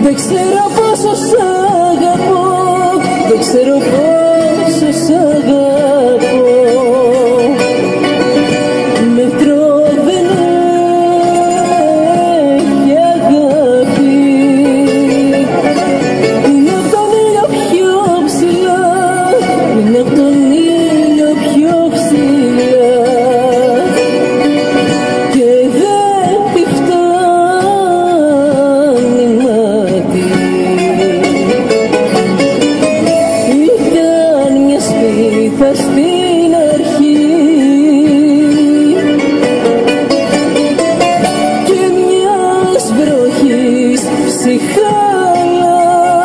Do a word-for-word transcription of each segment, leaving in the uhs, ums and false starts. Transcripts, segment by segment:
Δεν ξέρω πόσο σ' αγαπώ, δεν ξέρω πόσο σ' αγαπώ. Μέτρο δεν έχει αγάπη, είναι απ' τον ήλιο πιο ψηλά, είναι απ' τον ήλιο πιο ψηλά και δεν τη φτάνει μάτι. Ήταν μια σπίθα στην αρχή και μιας βροχής ψυχάλα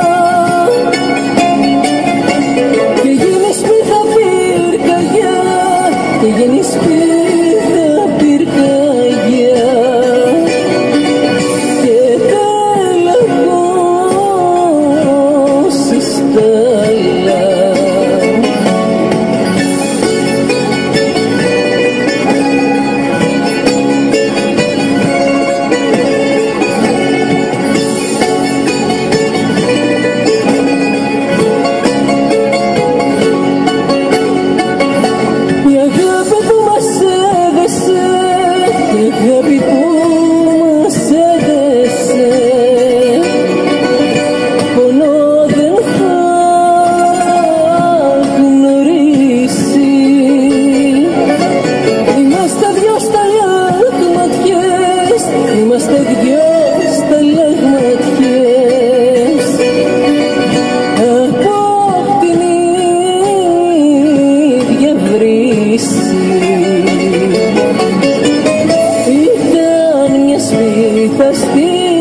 και γίνει σπίθα πυρκαγιά, και γίνει σπίθα πυρκαγιά και πέλαγος η στάλα. Η αγάπη που μας έδεσε, η αγάπη που μας έδεσε, πόνο δεν θα γνωρίσει. Είμαστε δυο σταλαγματιές, είμαστε δυο σταλαγματιές από την ίδια βρύση. Ήταν μια σπίθα στη